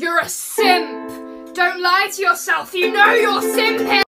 You're a simp! Don't lie to yourself, you know you're simping!